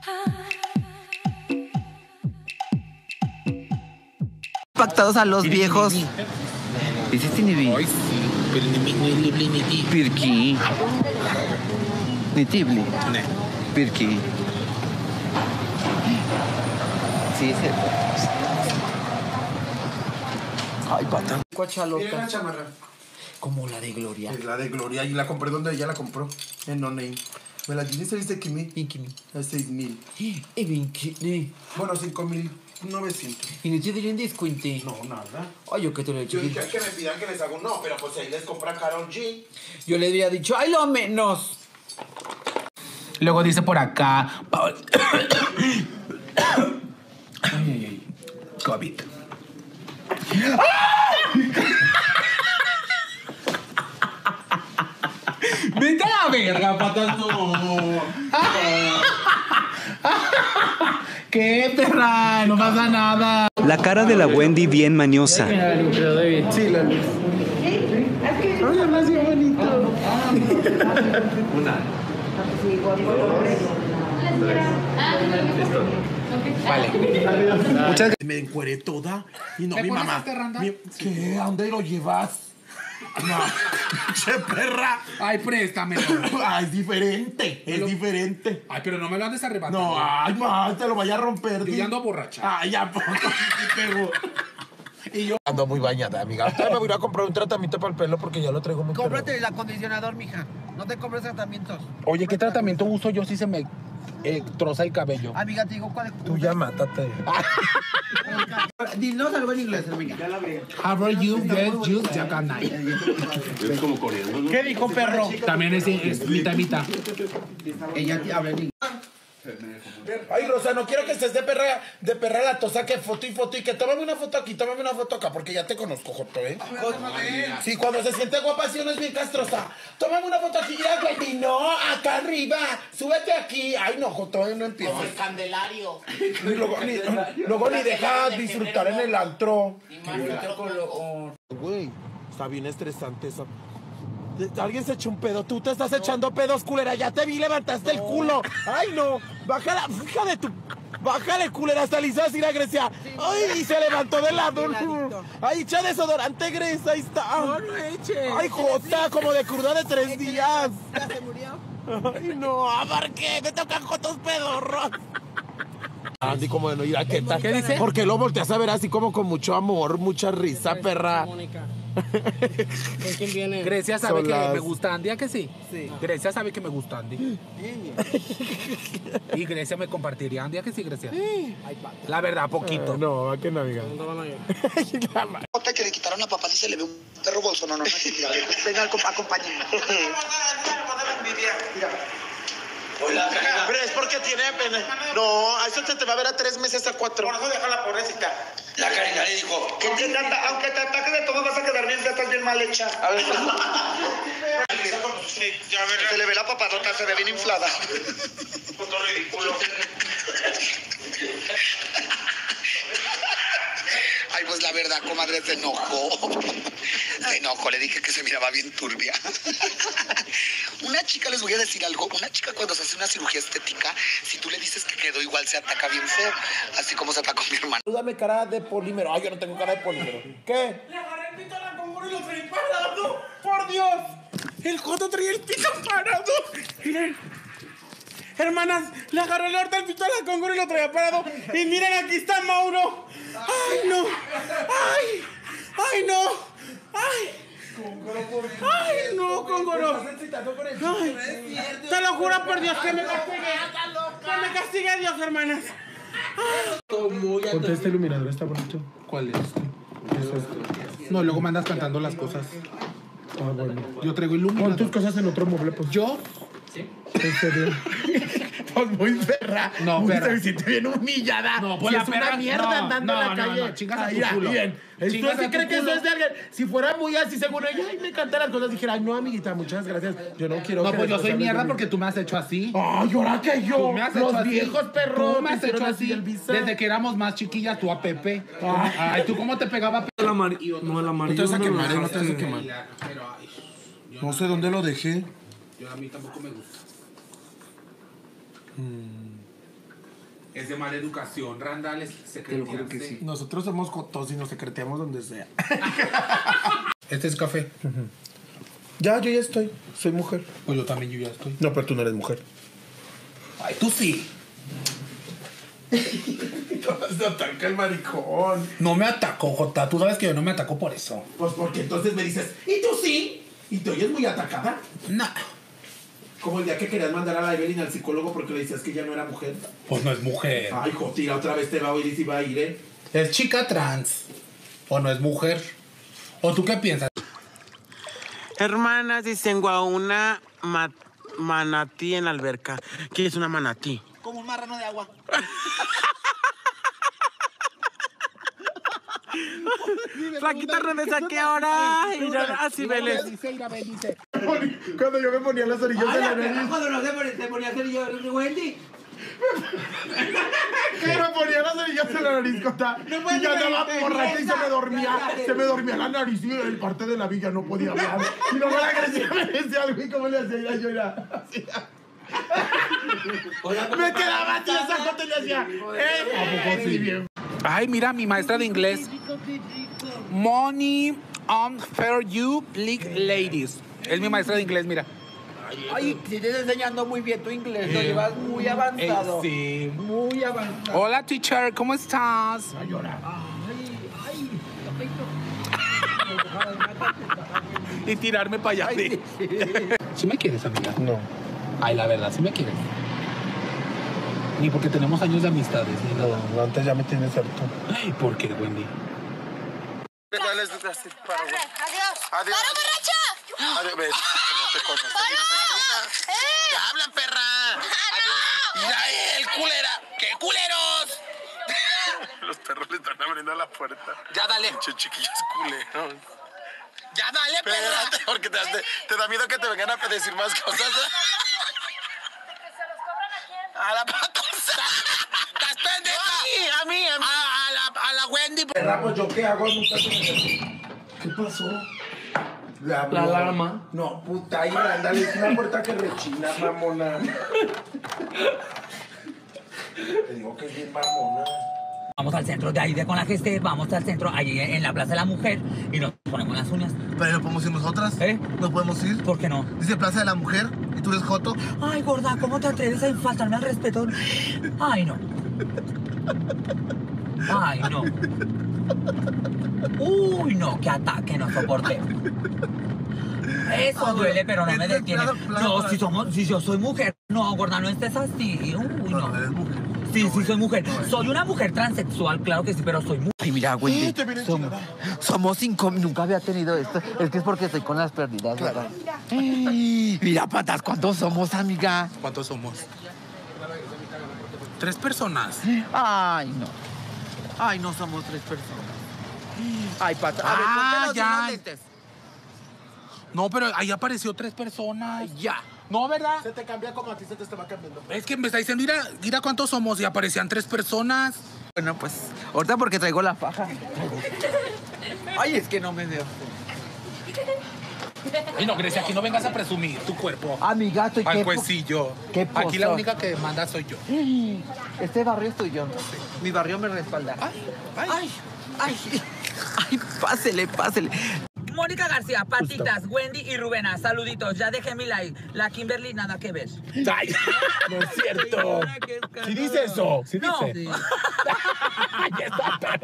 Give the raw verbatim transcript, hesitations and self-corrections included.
Pactados a los viejos. ¿Dices Tinibi? Ay, sí, pero ni mi, ni libli, ni ti. Pirki. Ni tibli. No. Pirki. Sí, es cierto. Ay, pata. Mira la chamarra. Como la de Gloria. Es la de Gloria. Y la compré donde ella la compró. En No Name. Me la tiene, se dice Kimi. ¿Y Kimi? Es seis mil. ¿Y Kimi? Bueno, cinco mil novecientos. ¿Y no te dieron descuento? No, nada. Ay, yo que te lo he dicho. Yo dije que me pidan que les haga un no, pero pues ahí les compra Karol G. Yo le había dicho, ay, lo menos. Luego dice por acá. Ay, ay, ay. COVID. Vete a la verga, patas, no. ¿Qué, perra? No pasa nada. La cara de la Wendy bien mañosa. Sí, la luz. Ay, habla así bonito. Una. Vale. Muchas gracias. Me encueré toda. Y no, ¿Me mi pones mamá. este randa? Mi- ¿Qué? ¿A dónde lo llevas? No. Che perra. Ay, préstamelo. Ay, es diferente. Es Pero- diferente. Ay, pero no me lo andes arrebatando. No, ay, ma, te lo vaya a romper. Yo di. ya ando borracha. Ay, ya poco. Pegó. Y yo ando muy bañada, amiga. Ahorita me voy a ir a comprar un tratamiento para el pelo porque ya lo traigo muy Cómprate el acondicionador, mija. No te compres tratamientos. pelado. Oye, ¿qué tratamiento uso yo si se me eh, troza el cabello? Amiga, te digo cuál. Tú ya mátate. Dinos algo en inglés, amiga. How are you? Yes, you, Jacanay. ¿Qué dijo, perro? También es, es mitad, mitad. Ella te habla en inglés. Ay, Rosa, no quiero que estés de perra, de perra la tosa, que foto y foto y que tómame una foto aquí, tómame una foto acá, porque ya te conozco, Joto, ¿eh? Sí, cuando se siente guapa, sí, no es bien castrosa. Tómame una foto aquí, ya, baby, no, acá arriba, súbete aquí. Ay, no, Joto, ¿eh? No empieces. Como el Candelario. Ni luego, ni, luego ni deja disfrutar en el antro. Y más filtro con lo... Güey, está bien estresante eso. Alguien se echó un pedo. Tú te estás echando pedos, culera. Ya te vi, levantaste el culo. Ay, no. Bájala, hija de tu. Bájale, culera. Hasta le hizo decir a Grecia. Ay, y se levantó de lado. Ay, echa desodorante, Grecia. Ahí está. No, no eche. Ay, Jota, como de cruda de tres días. Ya se murió. Ay, no, ¿por qué? Me tocan jotos pedorros. Andy, como de no ir a qué tal. ¿Qué dice? Porque lo volteas a ver así como con mucho amor, mucha risa, perra. ¿Con quién viene? Grecia sabe Son que las- me gusta Andy, ¿a que sí? Sí. Grecia sabe que me gusta Andy. Y Grecia me compartiría Andy, ¿a que sí, Grecia? La verdad, poquito. No, ¿a qué no, amiga? Nota que le quitaron a papá y se le ve un perro bolso. No, no, no. Venga, acom- acompáñenme. Hola, pero es porque tiene pena. No, a eso se te va a ver a tres meses a cuatro. Por eso deja la pobrecita. La Karina le dijo que te ata- aunque te ataques de todo vas a quedar bien, ya estás bien mal hecha. A ver. Se le ve la papadota, se ve bien inflada. Puto ridículo. Ay, pues la verdad, comadre, se enojó. Se enojó, le dije que se miraba bien turbia. Una chica, les voy a decir algo, una chica cuando se hace una cirugía estética, si tú le dices que quedó igual, se ataca bien feo, así como se atacó mi hermano. Dame cara de polímero. Ay, yo no tengo cara de polímero. ¿Qué? Le agarré el pito a la congoro y lo traí parado. ¡Por Dios! El Joto traía el pito parado. Miren. Hermanas, le agarré el orto al pito a la congoro y lo traía parado. Y miren, aquí está Mauro. ¡Ay, no! ¡Ay! ¡Ay, no! ¡Ay! ¡Ay, no, Congoro! Ay, te lo juro por Dios que me castigue. Que me castigue Dios, hermanas. Ponte este iluminador, está bonito. ¿Cuál es este? Es este. No, luego mandas cantando las cosas. Ah, bueno. Yo traigo iluminador. Pon tus cosas en otro mueble, pues. ¿Yo? ¿En serio? Pues muy perra. No, Muy- perra. Se siente bien humillada. No, pues Si la es una perra- mierda no, andando no, en la no, calle. no, chingas a Ay, tu ya, culo. bien. ¿Tú Chingas sí a tu crees que eso culo. es de alguien? Si fuera muy así, seguro ella, ay, me encantan las cosas, dijera, ay, no, amiguita, muchas gracias. Yo no quiero No, que pues yo después soy hables mierda de mí. porque tú me has hecho así. Ay, ahora que yo. Tú me has Los hecho así. viejos perros. Tú me has hicieron hecho así. el visa. Desde que éramos más chiquillas, tú a Pepe. Ay, ¿tú cómo te pegaba Pepe? El amarillo, no, el amarillo. No te vas a ¿dónde lo quemar, eh, no te vas a dejaste? quemar. Pero, ay, yo, No sé dónde lo dejé. yo a mí tampoco me gusta. Es de mala educación, Randall, es secretearse. Sí. Nosotros somos jotos y nos secreteamos donde sea. Este es café. Uh-huh. Ya, yo ya estoy. Soy mujer. Pues yo también, yo ya estoy. No, pero tú no eres mujer. Ay, tú sí. Se ataca el maricón. No me atacó, Jota. Tú sabes que yo no me atacó por eso. Pues porque entonces me dices, ¿y tú sí? ¿Y te oyes muy atacada? No. Como el día que querías mandar a la Evelyn al psicólogo porque le decías que ya no era mujer. Pues no es mujer. Ay, Jotira, otra vez te va a oír y si va a ir, ¿eh? Es chica trans. O no es mujer. ¿O tú qué piensas? Hermanas, dicen a una ma manatí en la alberca. ¿Qué es una manatí? Como un marrano de agua. Flaquita, ¿redes a qué hora? Así, Vélez. Cuando yo me ponía las orillas de la nariz. Cuando no se ponía, se ponía a hacer yo, Wendy. Que me ponía las orillas de la nariz, Cota. Y ya andaba borracha y se me dormía. Se me dormía la nariz y el parte de la villa no podía hablar. Y luego la Grecia me decía algo y cómo le hacía yo era así. Me quedaba así esa Cota y le hacía. ¿Eh? ¿A poco sí? Bien. Ay, mira, mi maestra de inglés. Money on fair you, please, ladies. Es mi maestra de inglés, mira. Ay, si te estás enseñando muy bien tu inglés, lo llevas muy avanzado. Eh, sí. Muy avanzado. Hola, teacher, ¿cómo estás? A llorar. Ay, ay, Y tirarme para allá. ay, Sí. ¿Sí me quieres, amiga? No. Ay, la verdad, sí me quieres. Ni porque tenemos años de amistades, ni nada. No, antes ya me tienes harto. Ay, ¿por qué, Wendy? Adiós. Adiós. ¡Para, borracha! Adiós, ves. No te conozco. ¡Te hablan, perra! ¡Adiós! ¡Mira él, culera! ¡Qué culeros! Los perros le están abriendo la puerta. Ya dale. Pinche chiquillos culeros. Ya dale, perra. Espérate, porque te, te, te da miedo que te vengan a decir más cosas. ¿Que se los cobran a quién? A la patosa. ¡Estás pendeja! A mí, a mí. A, a, la, a la Wendy. Perra, pues yo qué hago, muchacho. ¿Qué pasó? La, La alarma. No, puta, ahí ándale, es una puerta que rechina, mamona. Te digo que es bien mamona. Vamos al centro de ahí de con la Gester, vamos al centro, allí en la Plaza de la Mujer y nos ponemos las uñas. Pero no podemos ir nosotras. ¿Eh? No podemos ir. ¿Por qué no? Dice Plaza de la Mujer y tú eres joto. Ay, gorda, ¿cómo te atreves a faltarme al respeto? Ay, no. Ay, no. Uy, no, qué ataque, no soporté. Eso duele, pero no me detiene. No, si somos, si yo soy mujer, no, gorda, no estés así. Uy, no. No, eres mujer. Sí, sí, soy mujer. Soy una mujer transexual, claro que sí, pero soy mujer. Ay, mira, Wendy, somos, somos cinco, nunca había tenido esto. Es que es porque estoy con las pérdidas, ¿verdad? Ay, mira, patas, ¿cuántos somos, amiga? ¿Cuántos somos? Tres personas. Ay, no. Ay, no somos tres personas. Ay, patas, a ver, Ah, ponte los ya. unos lentes. No, pero ahí apareció tres personas. Ya. No, ¿verdad? Se te cambia como a ti se te estaba cambiando. Es que me está diciendo, mira, mira cuántos somos y aparecían tres personas. Bueno, pues, ahorita porque traigo la faja. Ay, es que no me veo. Ay, no, Grecia, aquí no vengas a presumir tu cuerpo. Amiga, estoy Al qué po- cuecillo. qué Aquí la pozo. única que manda soy yo. Este barrio es tuyo. Mi barrio me respalda. Ay, ay, ay, ay, pásele, pásele. Mónica García, Patitas, Wendy y Rubena, saluditos, ya dejé mi like. La Kimberly, nada que ver. Ay, no es cierto. ¿Sí dice eso? ¿Sí No. dice? Ya está,